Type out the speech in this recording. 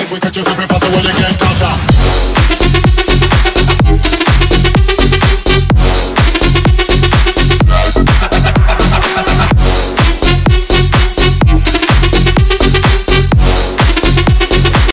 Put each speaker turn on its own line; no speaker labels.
If we catch you slipping fast, well, you get touched.